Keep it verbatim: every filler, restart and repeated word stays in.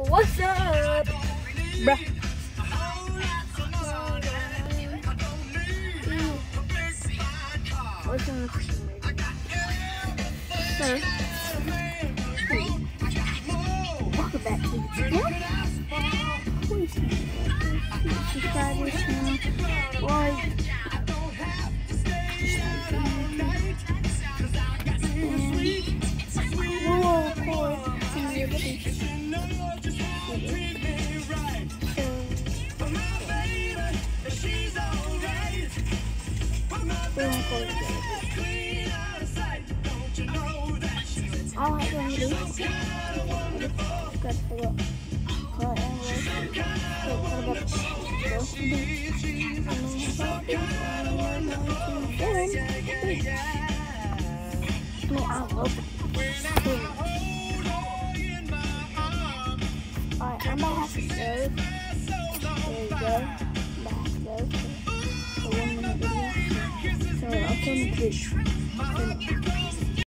What's up? Bruh. What's up? Sir. Welcome back to the channel. Please subscribe to this channel. Like. All I want to do is got to look. Cut and look. So, what about this? No, I'll open it. Alright, I'm gonna have to serve. There you go. Back there. A one minute video. So, I'll film the